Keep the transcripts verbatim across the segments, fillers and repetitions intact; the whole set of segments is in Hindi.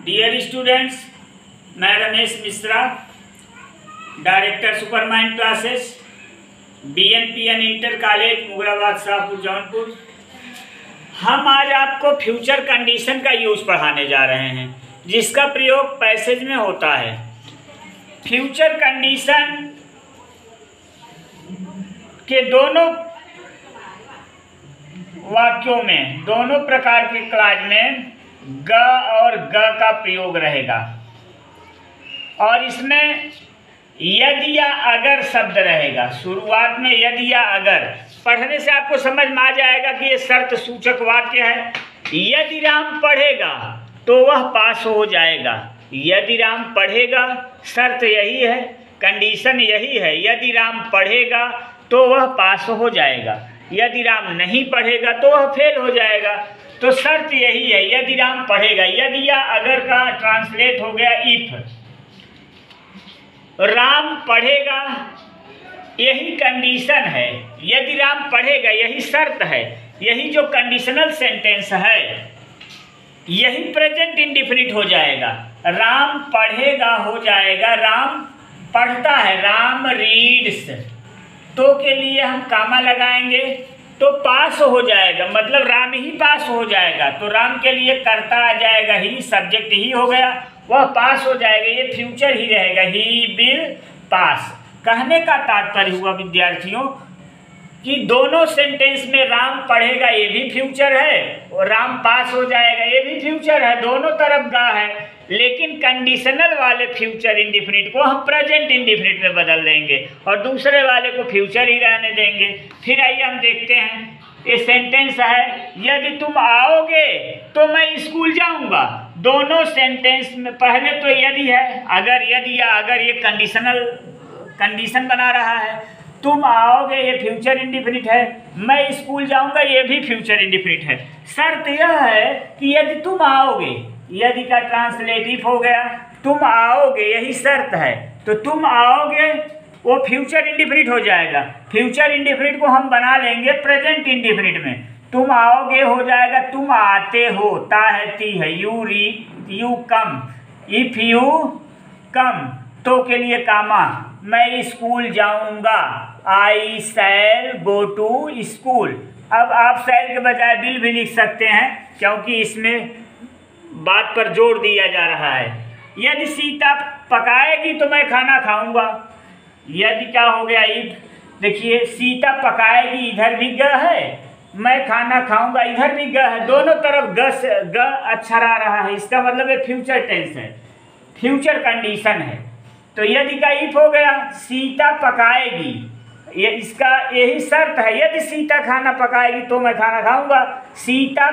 डियर स्टूडेंट्स, मैं Ramesh Mishra, director Supermind classes, B N P N inter college Mugrabad Shahpur Jaunpur. हम आज आपको फ्यूचर कंडीशन का यूज़ पढ़ाने जा रहे हैं, जिसका प्रयोग पैसेज में होता है। फ्यूचर कंडीशन के दोनों वाक्यों में, दोनों प्रकार के क्लाज में ग और ग का प्रयोग रहेगा, और इसमें यदि या अगर शब्द रहेगा। शुरुआत में यदि या अगर पढ़ने से आपको समझ में आ जाएगा कि ये शर्त सूचक वाक्य है। यदि राम पढ़ेगा तो वह पास हो जाएगा। यदि राम पढ़ेगा, शर्त यही है, कंडीशन यही है। यदि राम पढ़ेगा तो वह पास हो जाएगा। यदि राम नहीं पढ़ेगा तो वह फेल हो जाएगा। तो शर्त यही है, यदि राम पढ़ेगा। यदि या अगर का ट्रांसलेट हो गया इफ। राम पढ़ेगा, यही कंडीशन है। यदि राम पढ़ेगा, यही शर्त है। यही जो कंडीशनल सेंटेंस है, यही प्रेजेंट इंडिफिनिट हो जाएगा। राम पढ़ेगा हो जाएगा, राम पढ़ता है। राम रीड्स, तो के लिए हम कामा लगाएंगे तो पास हो जाएगा, मतलब राम ही पास हो जाएगा। तो राम के लिए कर्ता आ जाएगा, ही सब्जेक्ट ही हो गया, वह पास हो जाएगा। ये फ्यूचर ही रहेगा, ही विल पास। कहने का तात्पर्य हुआ विद्यार्थियों कि दोनों सेंटेंस में राम पढ़ेगा ये भी फ्यूचर है, और राम पास हो जाएगा ये भी फ्यूचर है। दोनों तरफ गा है, लेकिन कंडीशनल वाले फ्यूचर इंडिफिनिट को हम प्रेजेंट इंडिफिनिट में बदल देंगे और दूसरे वाले को फ्यूचर ही रहने देंगे। फिर आइए हम देखते हैं, ये सेंटेंस है, यदि तुम आओगे तो मैं स्कूल जाऊंगा। दोनों सेंटेंस में पहले तो यदि है, अगर यदि या अगर ये कंडीशनल कंडीशन बना रहा है। तुम आओगे ये फ्यूचर इंडिफिनिट है, मैं स्कूल जाऊंगा ये भी फ्यूचर इंडिफिनिट है। शर्त यह है कि यदि तुम आओगे, यदि का ट्रांसलेटिव हो गया, तुम आओगे यही शर्त है। तो तुम आओगे वो फ्यूचर इंडिफिनिट हो जाएगा। फ्यूचर इंडिफिनिट को हम बना लेंगे प्रेजेंट इंडिफिनिट में। तुम आओगे हो जाएगा तुम आते हो, ता है ती है, यू री you come, if you come, तो के लिए कामा, मैं स्कूल जाऊंगा, आई शैल गो टू स्कूल। अब आप शैल के बजाय विल भी लिख सकते हैं, क्योंकि इसमें बात पर जोर दिया जा रहा है। यदि सीता पकाएगी तो मैं खाना खाऊंगा। यदि क्या हो गया इफ, देखिए सीता पकाएगी इधर भी ग है, मैं खाना खाऊंगा इधर भी ग है, दोनों तरफ ग से ग अक्षर आ रहा है। इसका मतलब ये फ्यूचर टेंस है, फ्यूचर कंडीशन है। तो यदि का इफ हो गया, सीता पकाएगी, ये इसका यही शर्त है। यदि सीता खाना पकाएगी तो मैं खाना खाऊंगा। सीता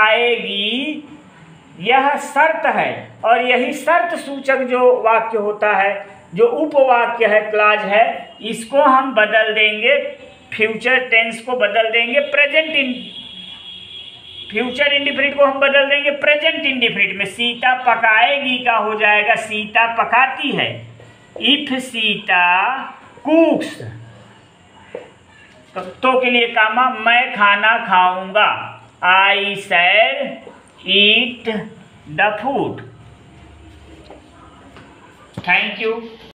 पकाएगी यह शर्त है, और यही शर्त सूचक जो वाक्य होता है, जो उपवाक्य है, क्लाज है, इसको हम बदल देंगे, फ्यूचर टेंस को बदल देंगे प्रेजेंट इन फ्यूचर इंडिफिनिट को हम बदल देंगे प्रेजेंट इंडिफिनिट में। सीता पकाएगी का हो जाएगा सीता पकाती है। इफ सीता कुक्स, तो के लिए कामा, मैं खाना खाऊंगा, I shall eat the food. Thank you.